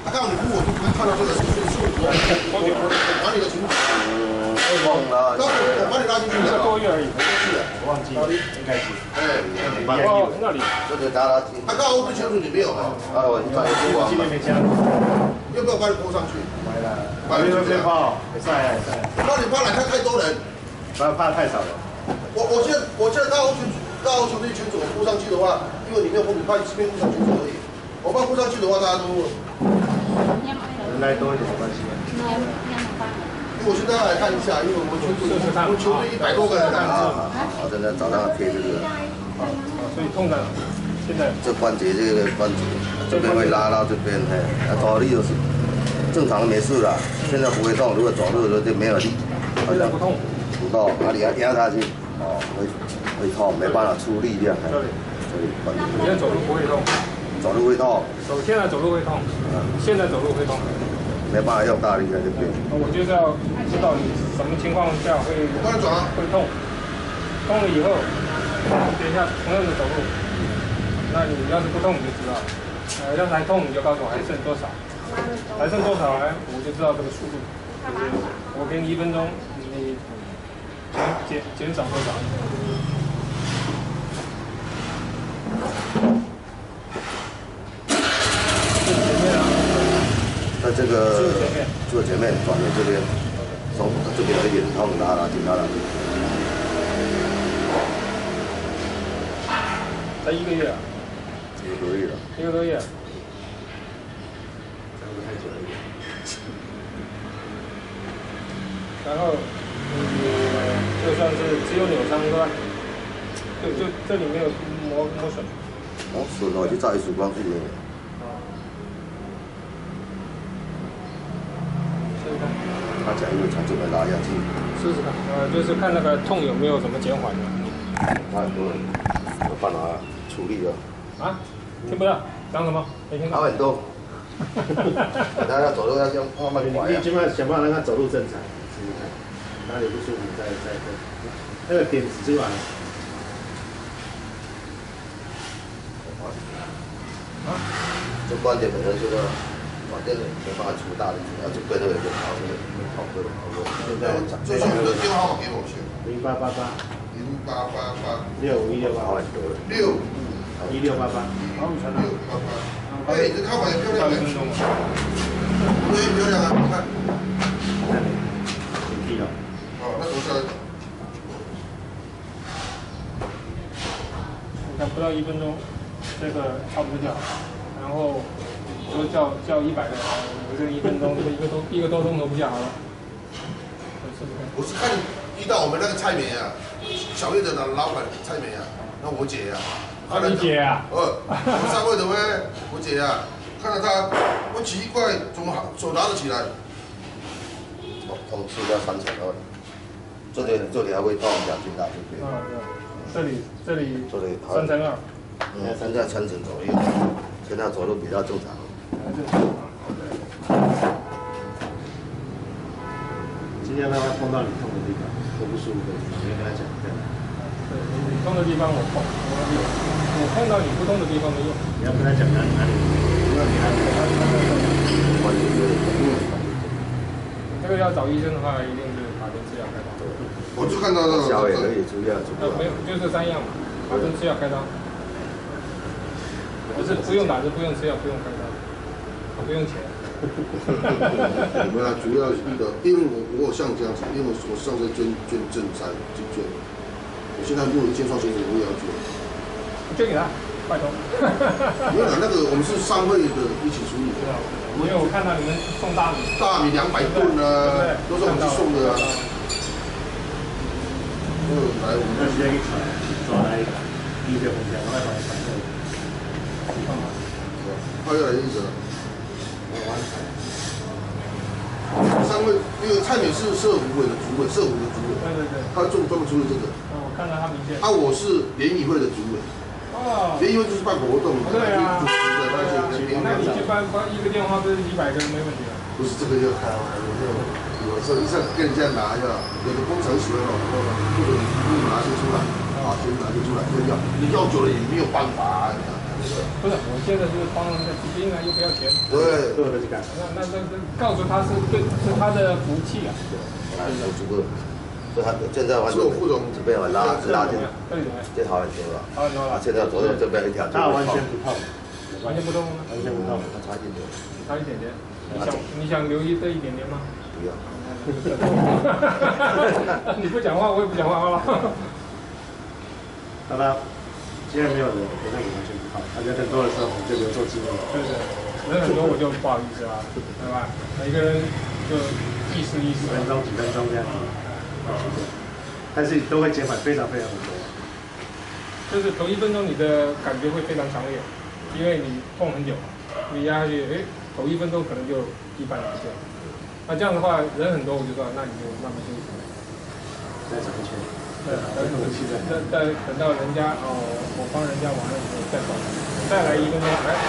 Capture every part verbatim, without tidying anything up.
他刚好你扶我，就看到这个是是是，我把你的裙子，忘了，刚我把你拉进去了，多月而已，我忘记了，应该是，哎，哦，那里，这个打拉筋，他刚好不清楚你没有啊，啊，我找你不完，今天没加，要不要把你拖上去？来了，把你这边泡，没晒没晒，那你怕来看太多人，怕怕太少了。我我现在我现在大欧群大欧球队群组我铺上去的话，因为你没有风，你怕这边铺上群组而已。我怕铺上去的话，大家都。 人来多一点没关系。因为我现在来看一下，因为我们球队我们球队一百多个人啊。好，现在早上贴这个。所以痛的，现在这关节这个关节这边会拉到这边，嘿，那走力就是正常的没事了，现在不会痛。如果走路的时候就没有力，好像不痛，不痛，哪里要压下去，哦，会会痛，没办法出力这样。这里这里关节。现在走路不会痛。 走路会痛，走现在走路会痛，嗯，现在走路会痛，没办法用大力在这边。我就是要知道你什么情况下会会痛，痛了以后，等一下同样的走路，那你要是不痛你就知道，呃，要是还痛你就告诉我还剩多少，还剩多少呢？我就知道这个速度，就是我给你一分钟，你减减减少多少。 在这个坐前面，转到这边，从这边有一点痛，拉拉筋，拉拉筋。才一个月啊？一个多月了。一个多月。这个太久了。然后，嗯，就算是只有扭伤是吧？就就这里没有磨磨损。磨损了，就照 X 光去没有。 他讲因为从这边拉下去，试试看，呃，就是看那个痛有没有什么减缓的。他很多人有办法处理的。啊？听不到？讲什么？没听到。好很多。他要走路要用慢慢拐呀。你起码想办法让他走路正常，试试看。哪里不舒服再再再。那个点指出来。啊？这关节本身就是。 反正没办法出大力，然后就跟那个人跑，那个跑过来跑过来。现在最近你的电话号码给我去。零八八八。零八八八。六五一六八。六。一六八八。六八八。哎，你这号码也漂亮嘞。对，漂亮啊，你看。看你。挺低了。哦，那多少？你看不到一分钟，这个差不多就好，然后。 说叫叫一百个，我这一分钟，这一个多一个多钟头不就好了？我是看遇到我们那个蔡梅啊，小月的老老板蔡梅啊，那我姐呀、啊，啊你姐啊？呃，我上位的喂，我姐呀、啊，看到她，我奇怪，怎么手拿得起来？哦，痛吃掉三层了，这里这里还会痛，两斤大就可以。嗯嗯，这里这里这里三层二，嗯，现在三层左右，现在走路比较正常。 尽量让他碰到你痛的地方，或不舒服的地方，你跟他讲这样。对，你痛的地方我碰，我有；我碰到你不痛的地方没用。你要跟他讲哪里哪里，那你还关节有点痛。这个要找医生的话，一定是打针吃药开刀。我就看到那个小也可以出药，出药。没有，就这三样嘛，打针吃药开刀。不是不用打针，不用吃药，不用开刀。 不用钱。我们啊，主要是遇到，因为我我像这样子，因为我我上次捐捐赈灾就捐，我现在录一千双鞋子我也要捐。捐给他，拜托。没有，那个我们是商会的一起处理。因为我看到你们送大米，大米两百吨啊，都是我们去送的啊。嗯，来，我们那时间一传，抓来第一个红箱，我来把它传过来。他要来一个。 三位，因为蔡美是社福会的主委，社福的主委，对对对，他专专门处理这个。哦，我看到他名片。啊，我是联谊会的主委。哦。联谊会就是办活动，对啊。主持的那些联谊会。那你去办办一个电话是一百个人没问题啊？不是这个要开玩笑，有时候像跟人家拿一下，有的工程学哦，或者你拿些出来，啊，先拿些出来，这要你要久了也没有办法啊。 不是，我现在是帮人家治病啊，又不要钱。 对， 都有这干。 那那那那告诉他是对，是他的福气啊。 哎，有足够。所以他现在完全这边我拉拉进，这好很多了。好很多了。现在左右这边一条。 他完全不痛。 完全不痛吗？ 完全不痛， 他差一点点。 差一点点。你想你想留意这一点点吗？ 不要。 你不讲话，我也不讲话，好吧？ 好吧，现在没有人，我那里完全不好。而且很多的时候，我就留作纪念。 对对，人很多我就不好意思啦，对吧？每个人就意思意思。 几分钟、几分钟这样子，但是都会减缓非常非常的多。 就是头一分钟你的感觉会非常强烈，因为你痛很久，你压下去，哎，头一分钟可能就一半不见。那这样的话，人很多，我就说，那你就慢慢休息。 再转一圈。 对，等等等等到人家哦，我帮人家完了以后再走，再来一分钟，哎。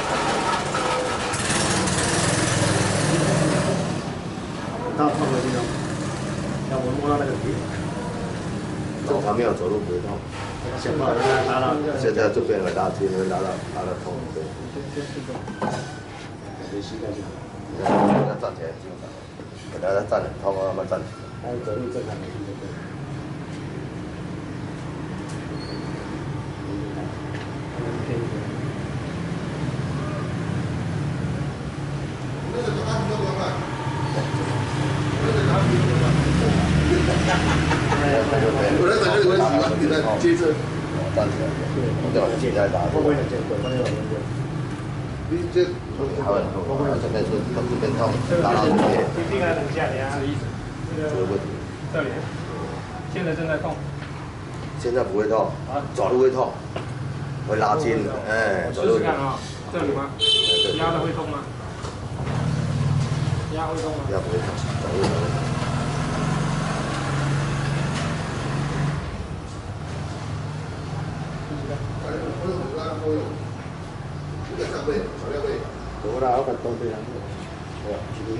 到痛的地方，要我摸到那个点。 正常没有走路不会痛。 想办法让它拉到。 现在这边会拉筋，会拉到拉到痛。对。 先先试着。 感觉膝盖就好。 让他站起来基本上，给他站很痛，慢慢站起来。 还有走路正常的就对。 我在等这个问题，你再接着站起来，对，往前再打。 会不会很健康？会不会很健康？ 你这还很痛，这边是这边痛，打到这边。 你这个等一下，等一下。 这个问题。这里，现在正在痛。 现在不会痛，走路会痛，会拉筋，哎，走路。 试试看啊，这里吗？压的会痛吗？压会痛吗？ 压不会痛，走路走路。 我啦，我跟东北人，哦，是不是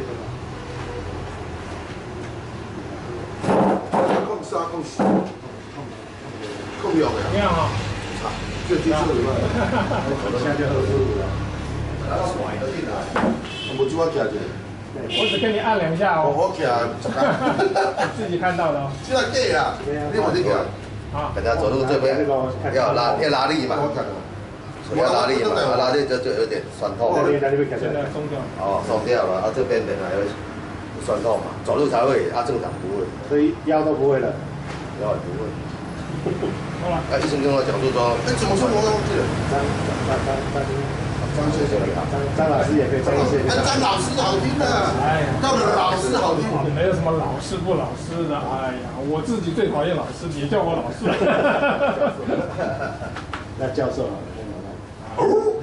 那个？控沙控水，控油的。 这样哈。 这技术有吗？ 我现在就喝舒服了。 我主要徛着。 我只跟你按两下哦。 我徛十下。 自己看到的哦。 现在对啦，你我这个。 啊。 等下走路这边要拉要拉力嘛。要拉力嘛，拉力就就有点酸痛。 现在松掉。 哦，松掉了，啊这边本来会酸痛嘛，走路才会，啊正常不会。 所以腰都不会了， 腰也不会。 好了。 哎，医生跟我讲说说，哎怎么说我忘记了？ 张张张张张先生你好， 张张老师也可以，张医生。 哎，张老师好听的，哎，到了老师好听。 没有什么老师不老师的，哎呀，我自己最讨厌老师，别叫我老师。 那教授啊。 哦，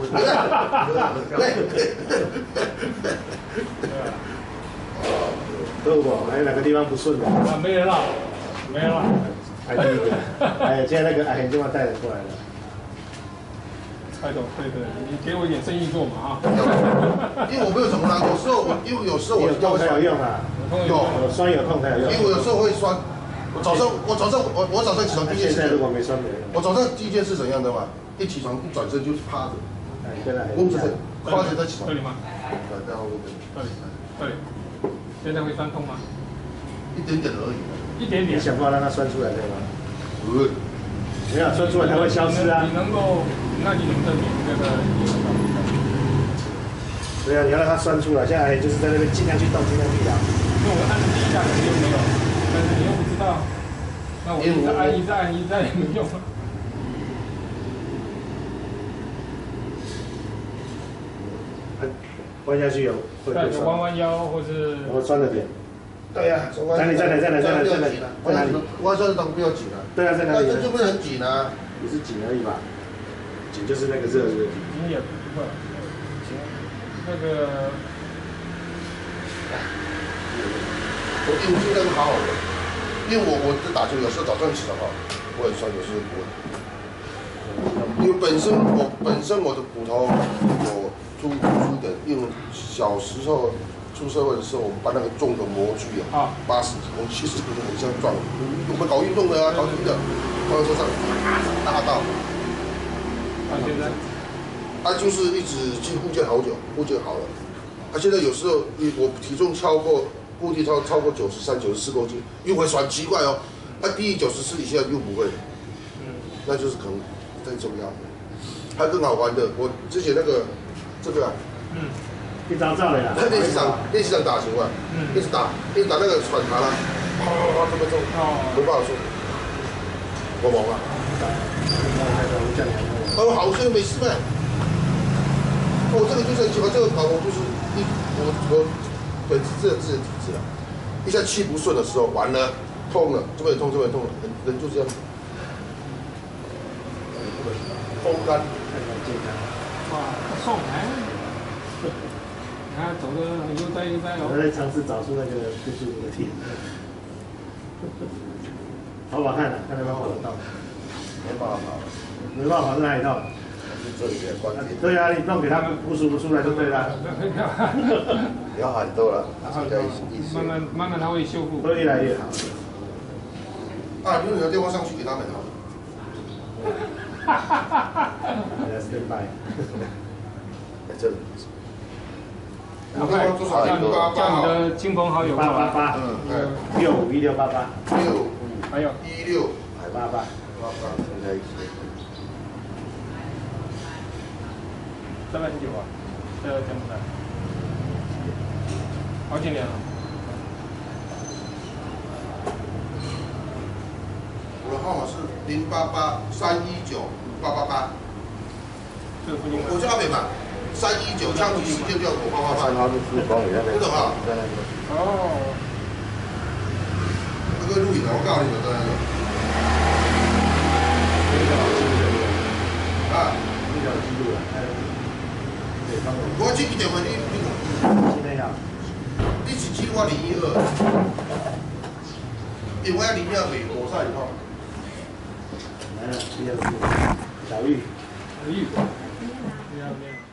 对不？还有哪个地方不顺的？ 啊，没人了，没人了。 还第一个，哎，现在那个矮人就要带人过来了。 蔡总，对对，你给我一点生意做嘛啊！ 因为我没有怎么啦，有时候我因为有时候我有痛才有用啊， 有有酸有痛才有用。因为我有时候会酸，我早上我早上我我早上起床第一件事， 现在如果没酸没用。 我早上第一件事怎样的嘛？一起床一转身就是趴着， 哎，对了， 弓着身，趴着再起床。 这里吗？ 然后这里，这里，现在会酸痛吗？ 一点点而已。 一点点。 你想办法让它酸出来，对吗？ 不， 没有酸出来它会消失啊。 你能够，那你怎么证明这个？ 对啊，你要让它酸出来，现在就是在那边尽量去动，尽量去摇。 因为我按第一下可能又没有，但是你又不知道，那我一直按一直按一直按也没用。 弯下去有会对，就弯弯腰或是。 我酸了点。 对呀， 在哪里？在哪里？在哪里？在哪里？在哪里？在哪里？ 弯酸的当不要紧啊。 对啊，在哪里？ 这就不是很紧啊。 也是紧而已吧。紧就是那个热热。 紧也不会，紧那个。 我因为这个好好的，因为我我在打球，有时候早上起床哈，我很酸，有时候不会。因为本身我本身我的骨头我粗粗的，因为小时候出社会的时候，我们搬那个重的模具啊，八十公七十公斤很像撞。我们搞运动的啊，搞什么的，放在车上，大到。 啊，现在他就是一直去复健好久，复健好了。他、啊、现在有时候我体重超过固定超超过九十三、九十四公斤，又会很奇怪哦。他、啊、低于九十四以下又不会，嗯，那就是可能太重要。还更好玩的，我之前那个这个、啊，嗯， 一张照的啦。 在练习场练习场打球啊，嗯，一直打，一直打那个喘卡啦，啪啪啪这么重，哦，没办法说，我忙啊。哦，好像没事呗。我、哦、这个就是很喜欢这个跑，我就是一我我本身自自己的体质啊，一下气不顺的时候，完了痛了，这边痛这边痛了，人人就这样，风干，看看健康。 哇，爽哎！你看走的悠哉悠哉哦。 我在尝试找出那个不舒服的点。跑跑看啊，看能不能跑得到。 没办法跑， 没办法跑是哪里痛？ 这里的关节。 对啊，你弄给他们不舒服出来就对了。 不要喊多了， 慢慢慢慢它会修复， 会越来越好。 啊，你用你的电话上去给他们好了。 哈哈哈哈哈！来 stand by。 在这里。 然后叫你叫你的亲朋好友八八八，嗯，六五一六八八， 六五还有一六八八八八，现在一起。 这边很久啊，这柬埔寨，好几年了。 我的号码是零八八三一九八八八。 这个附近。 我叫阿北嘛，三一九枪击事件调查八八八。他是光宇那边。不懂啊？在那边。 哦。 那个录影的，我告诉你们在那个。啊。医疗记录了。我这个电话你你讲， 现在呀， 你是指我零一二，因为我零一二北火山以后， 来了，第二次，小玉， 小玉，没有没有。